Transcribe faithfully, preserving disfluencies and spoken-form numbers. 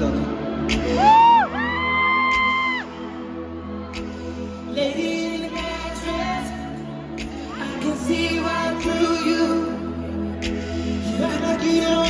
talking. Lady in the black dress, I can see right through you. You act like you don't